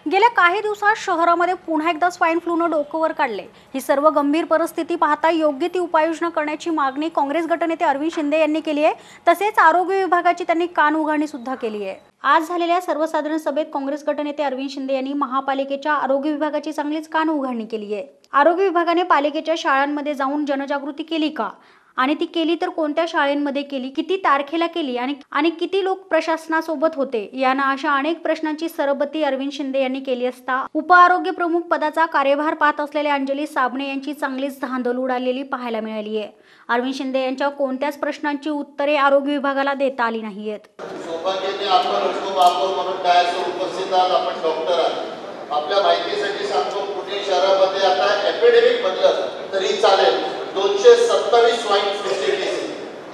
गेल्या काही दिवसात शहरामध्ये पुन्हा एकदा स्वाईन फ्लूने डोकं वर काढले। ही सर्व गंभीर परिस्थिती पाहता योग्य ती उपाययोजना करण्याची मागणी काँग्रेस गटनेते अरविंद शिंदे यांनी केली आहे। तसेच आरोग्य विभागाची त्यांनी कानउघाडणी सुद्धा केली आहे। आज झालेल्या सर्वसाधारण सभेत काँग्रेस गटनेते अरविंद शिंदे यांनी महापालिकेच्या आरोग्य विभागाची चांगलीच कानउघाडणी केली आहे। आरोग्य विभागाने पालिकेच्या शाळांमध्ये जाऊन जनजागृती केली का आणि ती केली तर कोणत्या शाळेमध्ये केली, किती तारखेला केली आणि किती लोक प्रशासनासोबत होते, यांना अशा अनेक प्रश्नांची सरबत्ती अरविंद शिंदे यांनी केली असता उपआरोग्य प्रमुख पदाचा कार्यभार पाहत असलेल्या अंजली साबणे यांची चांगलीच धांदल उडालेली पाहायला मिळाली आहे। अरविंद शिंदे यांच्या कोणत्याच प्रश्नांची उत्तरे आरोग्य विभागाला देता आली नाहीत। सौभाग्याने आपण उपमहापौर म्हणून डायसवर उपस्थित आहात, आपण डॉक्टर आहात। आपल्या माहितीसाठी सांगतो, पुणे शहरामध्ये आता एपिडेमिक बनलं तरी चालेल 227 स्वाईन फ्लूचे केसेस,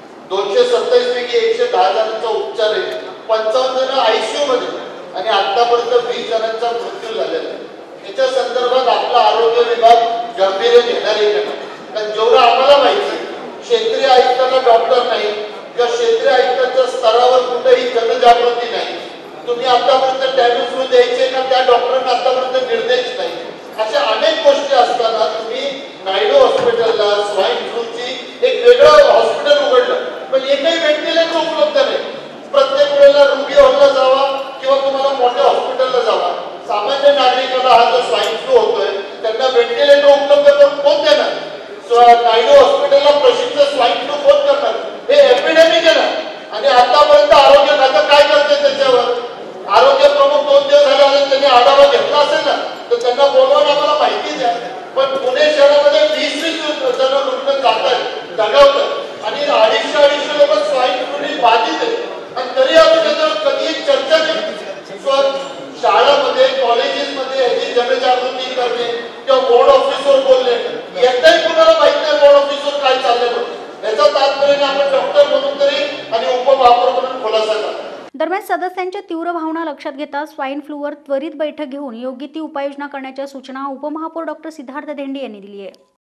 227 पैकी 110 जणांचा उपचार आहे, 55 जण आयसीयू मध्ये आणि आतापर्यंत 20 जणांचा मृत्यू झालेला आहे। याच्या संदर्भात आपला आरोग्य विभाग गांभीर्य घेणार आहे का? कारण जेवढं आम्हाला माहिती, क्षेत्रीय आयुक्तांना डॉक्टर नाही किंवा क्षेत्रीय आयुक्तांच्या स्तरावर कुठेही जनजागृती नाही। तुम्ही आतापर्यंत टॅब्यू फ्लू द्यायचे का त्या डॉक्टरांना आतापर्यंत निर्देश नाही। अशा अनेक गोष्टी असताना तुम्ही नायडू हॉस्पिटलला स्वाईन फ्लूची एक वेगळं हॉस्पिटल उघडलं, पण एकही व्हेंटिलेटर उपलब्ध नाही। प्रत्येक वेळेला रुबी हॉलला जावा किंवा तुम्हाला मोठ्या हॉस्पिटलला जावा, सामान्य नागरिकाला हा जो स्वाईन फ्लू होतोय त्यांना व्हेंटिलेटर उपलब्ध करून कोण देणार? नायडू हॉस्पिटलला प्रसिद्ध स्वाईन फ्लू कोण करणार? हे एपिडेमिक आहे ना। आणि आतापर्यंत आरोग्य खातं काय करते त्याच्यावर? आरोग्य प्रमुख 2 दिवस झाले त्यांनी आढावा घेतला असेल ना, तर त्यांना बोलवून आम्हाला माहिती द्या। पण पुणे शहरामध्ये 20 जण रुग्ण जातात, दगावतात आणि 250 लोक स्वाईन फ्लूने बाधित आहेत आणि तरी आपण कधी चर्चा केली? शाळामध्ये कॉलेजेसमध्ये याची जनजागृती करणे किंवा बोर्ड ऑफिसवर बोलणे, एकदाही कुणाला माहित नाही बोर्ड ऑफिसवर काय चाललंय म्हणून। याचा तात्पर्य आपण डॉक्टर म्हणून तरी आणि उपमहापौर म्हणून खुलासा करा। दरम्यान सदस्यांच्या तीव्र भावना लक्षात घेता स्वाईन फ्लूवर त्वरित बैठक घेऊन योग्य ती उपाययोजना करण्याच्या सूचना उपमहापौर डॉक्टर सिद्धार्थ धेंडे यांनी दिली आहे।